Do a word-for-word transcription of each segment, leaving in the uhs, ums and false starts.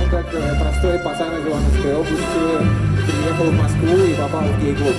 том, как простой пацан из Ивановской области приехал в Москву и попал в гей-клуб.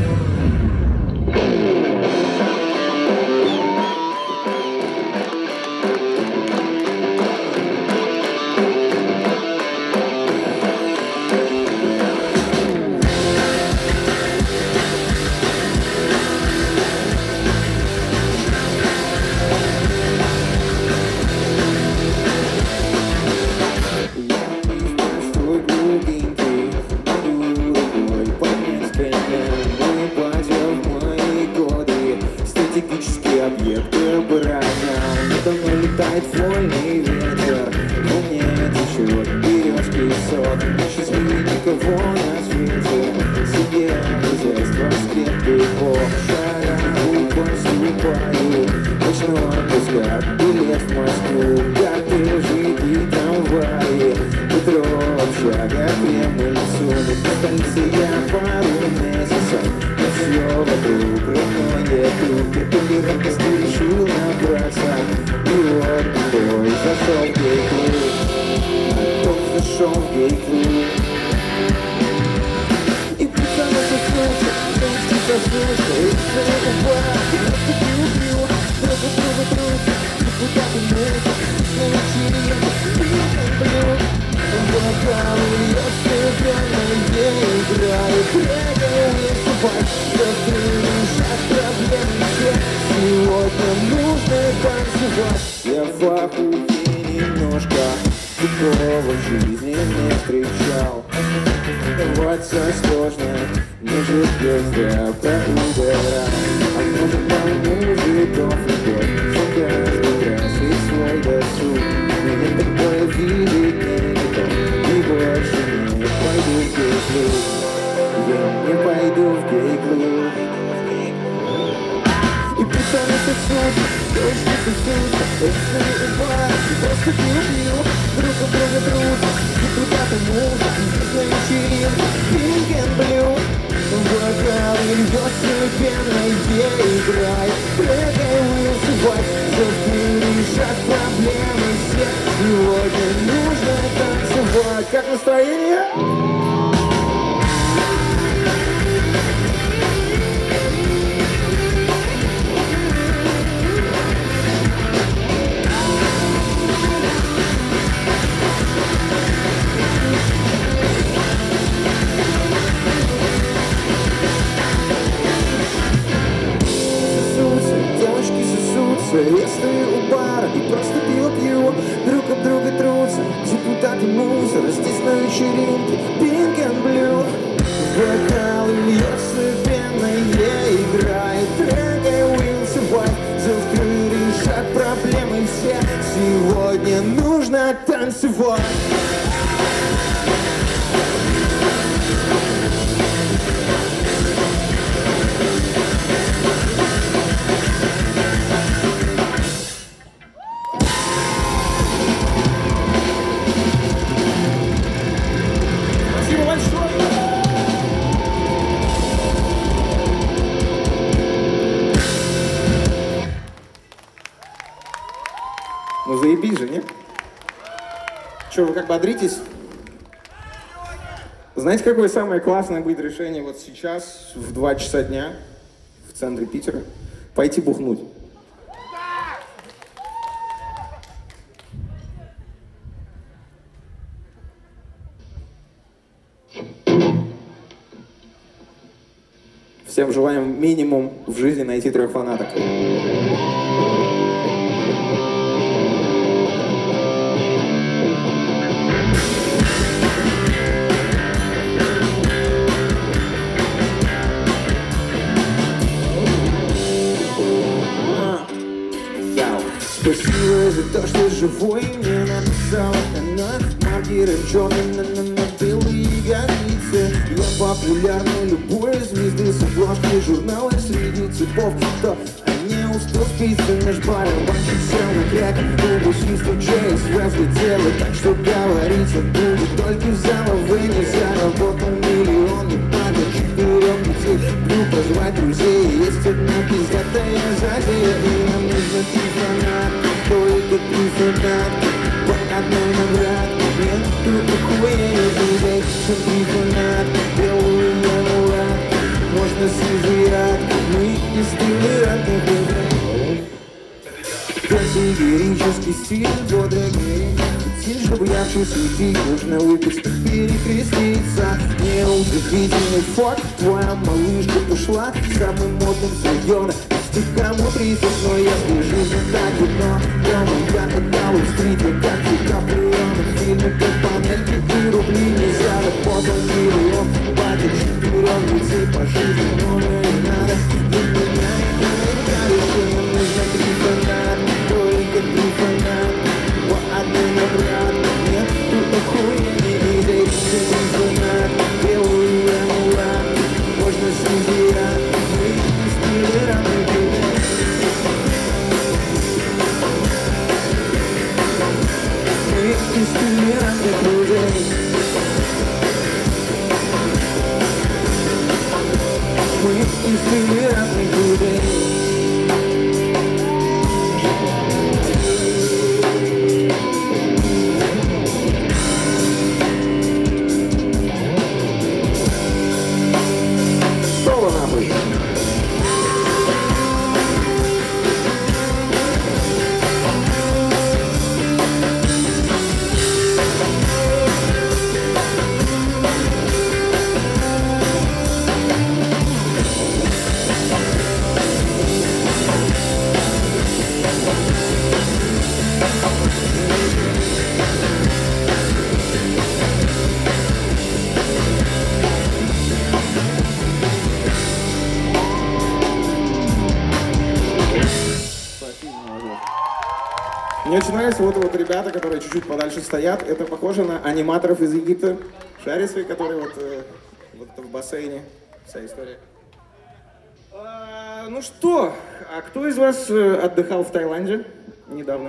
Объекты броня, давно летает вольный ветер, но мне течет, берешь песок, счастливее никого на свете, себе хозяйство скрепкой бог, шагаю, поступаю, ночной взгляд, билет в Москву, кортежи и трамваи, метро, общага, Кремль, сумок, в столице я пару месяцев, но все вокруг родное круг, толерантность решил набраться, и вот бой зашел в гей-клуб, а тот зашел в гей-клуб. И пацаны сосутся, девушки сосутся, и все это бар, и просто пью-пью, друг от друга трутся, депутаты мутят, на вечеринку, и блюд. Бокалы льется прямо, где играет, прыгаю и спать, закрыли шаг проблемы все. Сегодня нужно танцевать. Я в ахуе немножко, такого в жизни не встречал. Даваться сложно, может я зря проугорал. А может нам мужиков любовь, что каждый красит свой досуг. Меня такое видеть не готов, и больше не пойду в гей-клуб. Я не пойду в гей-клуб. И пацаны сосутся, девушки сосутся, экстренный бар, и просто пью-пью, друг от друга трутся, депутаты мутят, на вечеринке, pink and blue. Бокалы льется пеной, где играет, прыгай, высыпать, закрыли шаг проблемы все. Сегодня нужно танцевать. Как настроение? Я стою у бара и просто пью-пью, друг от друга трутся, депутаты мусора, здесь на вечеринке pink and blue. Бокалы льется пеной, не играет, прыгай, Уилси Уайт, закрыли шаг проблемы все. Сегодня нужно танцевать. Ну заебись же, нет? Че, вы как бодритесь? Знаете, какое самое классное будет решение вот сейчас, в два часа дня, в центре Питера? Пойти бухнуть. Всем желаем минимум в жизни найти трех фанаток. Спасибо за то, что живой мне написала она. Маркером черным на, на, на белые ягодицы. Я популярный любой звезды с обложки журнала среди цепов. Кто не успел спиться, наш барабанщик сел на кряк. Бубусист Джейс разлетела, так что говорить он будет только в зала. Вы не заработал миллион, не надо четырех детей. Люблю позвать друзей, есть одна пиздатая затея. И нам нужно три фанатки, только три фанатки, по одной наградке. тут охуеннее людей, чем ты фанат. Белую я мурат, можно свежий, мы из толерантных людей. Песен лирический стиль, бодрый стиль, чтобы я чувствую, нужно выпить, перекреститься. Неудивительный факт, твоя малышка ушла самым модным с района. Кому тридцать, но если жизнь так кино, дома я отдал в стрите, как Ди Каприо на фильме, как панельки и рубли. Нельзя работал миллион, хватит четырем людей по жизни, но не надо. Для меня это решение нужно трифонат, только трифонат, по одному обряд. Нет, тут охуеннее идей, чем трифонат, белую амулат, можно снизирать, мы из толерантных людей. Из толерантных людей. Мы из толерантных людей. Соло нахуй. Мне очень нравятся вот, вот ребята, которые чуть-чуть подальше стоят. Это похоже на аниматоров из Египта. Шарисовые, которые вот, э, вот в бассейне. Вся история. А, ну что, а кто из вас отдыхал в Таиланде недавно?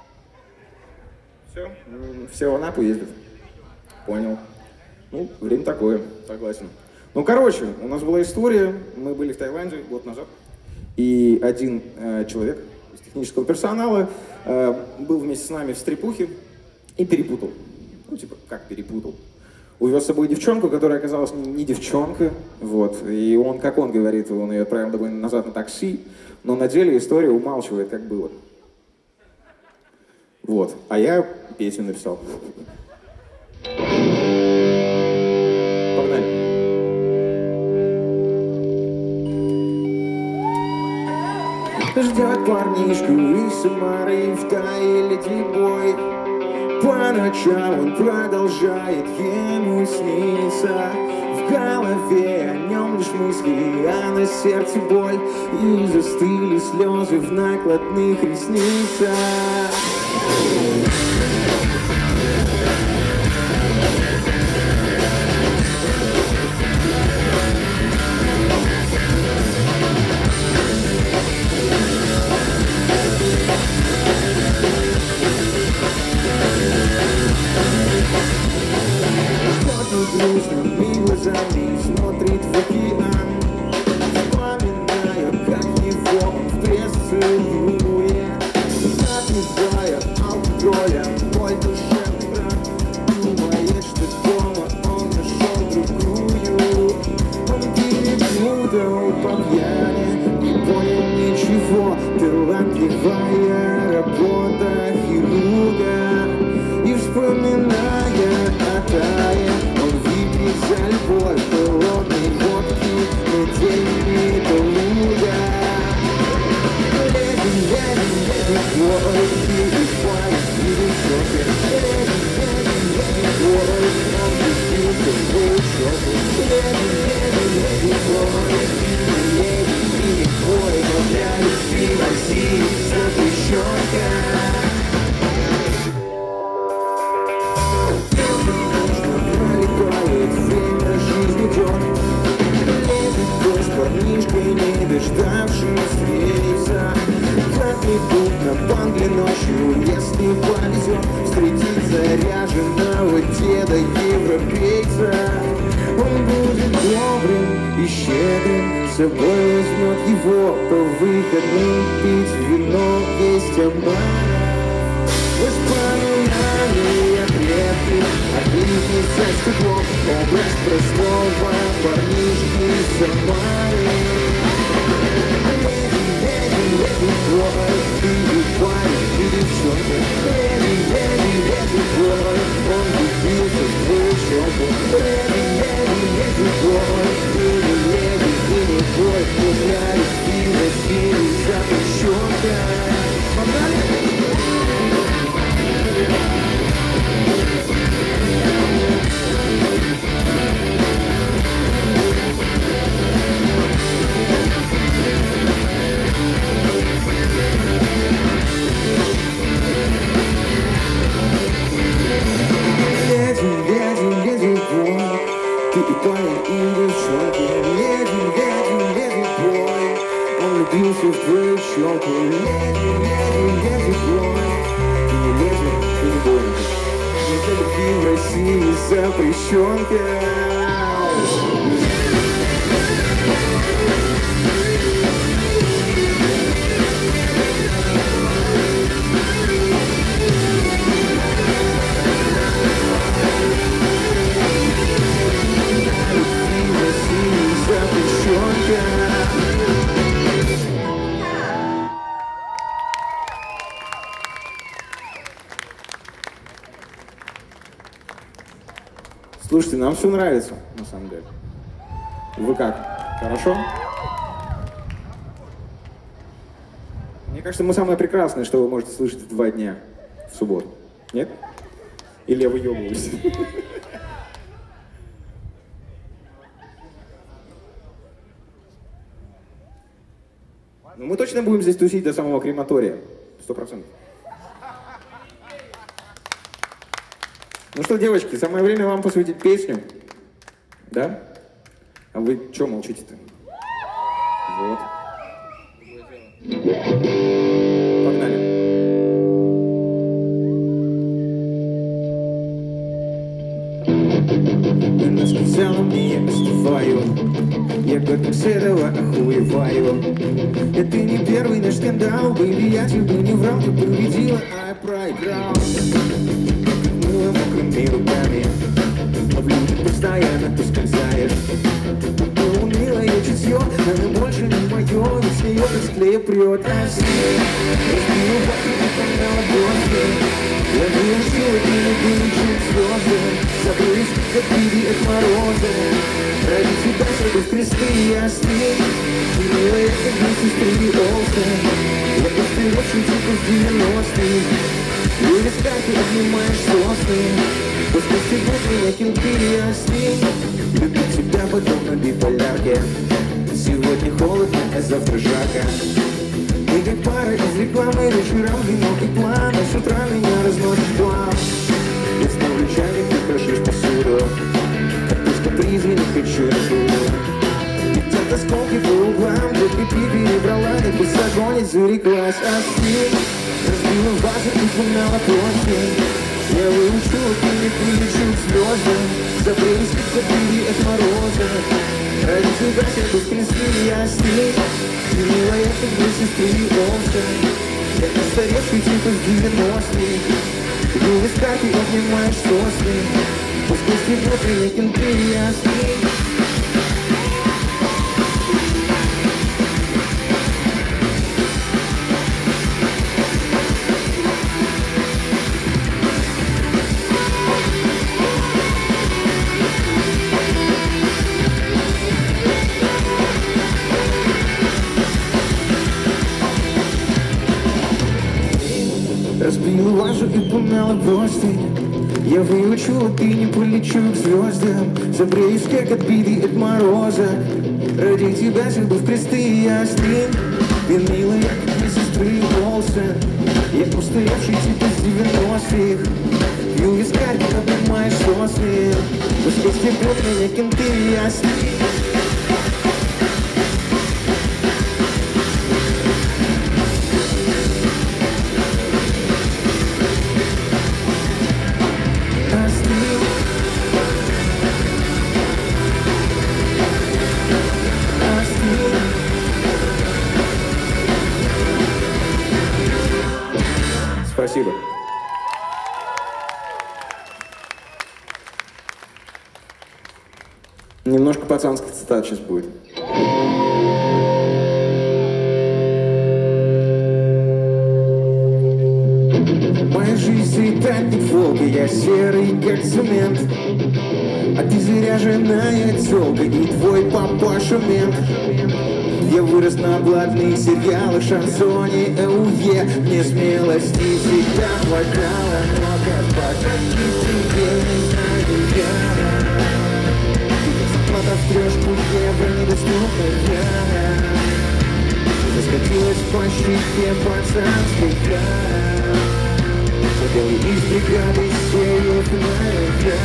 Все? Все в Анапу ездят? Понял. Ну, время такое, согласен. Ну, короче, у нас была история. Мы были в Таиланде год назад. И один э, человек из технического персонала э, был вместе с нами в стрипухе и перепутал. Ну, типа, как перепутал? Увез с собой девчонку, которая оказалась не девчонка, вот. И он, как он говорит, он ее отправил домой назад на такси, но на деле история умалчивает, как было. Вот. А я песню написал. Погнали. Ждет парнишку из Самары в Таиланде бой. По ночам он продолжает ему сниться. В голове о нем лишь мысли, а на сердце боль. И застыли слезы в накладных ресницах. Грустными глазами смотрит в океан, вспоминая, как его он в поцелуе, напивая алкоголя, мой душевный ран, думает, что дома он нашел другую. Он перепутал по пьяни, не понял ничего, талантливая работа хирурга. И вспоминая о Тае, за любовь холодной водки, недельными до луга. Леди, леди, леди, твой, леди, твой, леди, шокер. Леди, леди, леди, твой, он бесился в твою шоку. Леди, леди, леди, твой, леди, леди, твой, но для любви России что-то щетка. Парнишкой, не дождавшись рейса, как-нибудь на бангле ночью, если повезет, встретить заряженного деда европейца. Он будет добрым и щедрым, с собой возьмет его по выходным пить вино, есть омара. Воспоминания крепких Окликнется стеклом образ простого парнишки из Самары. Леди, леди, бой, ты парень, ты девчонка. Леди, леди, леди, бой, он влюбился в твою щеку. Леди, леди, леди, бой, ты не леди, ты не бой, пугались, ты носили запрещенка. Ты и парень, и девчонки. Леди, леди, леди, бой, он влюбился в твою щеку. Леди, леди, леди, бой, ты не леди, ты не бойка. Не для любви в России запрещенка. Слушайте, нам все нравится, на самом деле. Вы как? Хорошо? Мне кажется, мы самое прекрасное, что вы можете слышать в два дня в субботу. Нет? Или я выебываюсь? Ну, мы точно будем здесь тусить до самого крематория. Сто процентов. Ну что, девочки, самое время вам посвятить песню. Да? А вы что молчите-то? Вот. Погнали. Она сказала мне, я остываю. Я как с этого охуеваю. Это не первый наш скандал. Были, я тебе не врал, ты победила, а я проиграл. Мокрыми руками, но в люди постоянно ты скользаешь. Ты унылое чутье, она больше не мое, и с нее из клея прет. А снег разбил вокруг и погнал дождь. Я выучила, ты не вылечил слезы. Забылись, как биби от мороза. Ради тебя сяду в кресты и остынь. Ты милая, как мы сестры Олсен. Я пострелочу типа в девяностых. И в висках ты обнимаешь сосны. После стегнут меня кенты и остынь. Люблю тебя потом на биполярке. Сегодня холодно, а завтра жарко. Ты как пара из рекламы, вечером вино и план. А с утра меня разносишь план. Я ставлю чайник, ты крошишь посуду. Отпуск капризы, не хочу разуду. Летят осколки по углам, детка ты перебрала, так пусть огонь зареклась. Остынь. Разбила вазу и погнала площадь. Я выучила, ты не прилечил слезы. Забылись, как забыли от мороза. Ради тебя сяду в кресты и остынь. Ты милая, как мы сестры Олсен. Я постаревший типа в девяностых. Ты в висках и обнимаешь сосны. Пускай стегнут меня кенты и остынь. Разбила лажу и помяла простынь. Я выучила, ты не полечу к звездам. Забреюсь, как от биды, от мороза. Ради тебя сяду в кресты и остынь. Ты милая, как две сестры Олсен. Я устаревший типа с девяностых. Пью вискарь, ты обнимаешь сосны. Пускай стегнут меня кенты и остынь. Спасибо. Немножко пацанских цитат сейчас будет. Моя жизнь цветает волга, я серый как цемент, а ты заряженная тёлка и твой папаша мент. Я вырос на блатных сериалах, шансоне, ЭУЕ. Мне смелости всегда хватало, но как потратить тебе не знаю я. Заплата в трешку евро недоступная. Заскочилась по щеке пацанской кара. Белый из бригады сеют моя.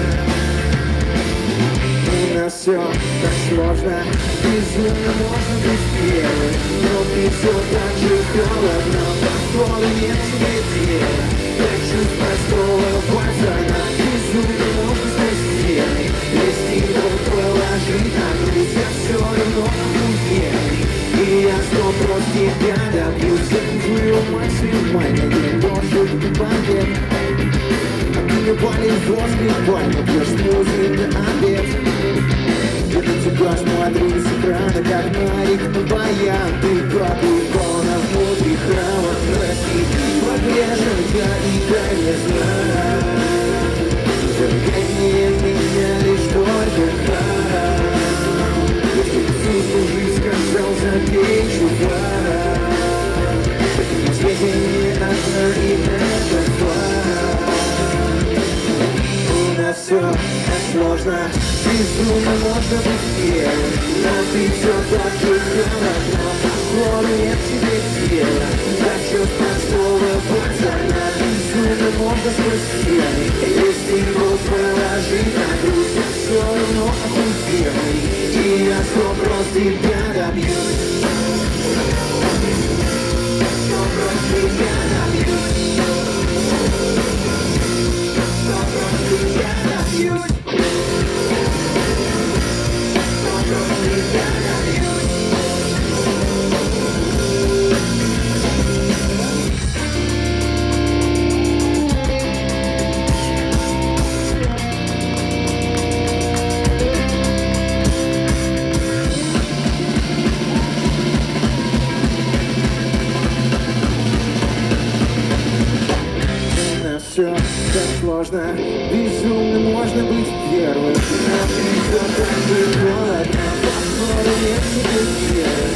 У нас все так сложно, безумно можно быть первым, но ты все так же холодно, походу нет тебе дела. Я чувств простого пацана, безумно можно спасти. Если его положить на грудь, я все равно охуенный. И я сто про тебя добьюсь, я твою максимально не может побед. А ты не болишь возле бани, пьешь смузи на обед. Я на тебя смотрю с экрана, как Нарик на баян. Ты как икона внутри храма, прости, погрешенка и колесна. Зажигание меня лишь только храм. Если всю свою жизнь сказал, забей, чувак. На свете не одна и это факт. У нас все так сложно, безумно можно быть первым, но ты все так же холодно, походу нет тебе дела. За счет простого пацана безумно можно спасти. Если его положить на грудь, я все равно охуенный. И я сто просто тебя добьюсь. Сто просто тебя добьюсь. Сто просто тебя добьюсь. Сто просто тебя добьюсь. Все так сложно, безумно можно быть первым. Но ты все так же холодно, походу нет тебе дела.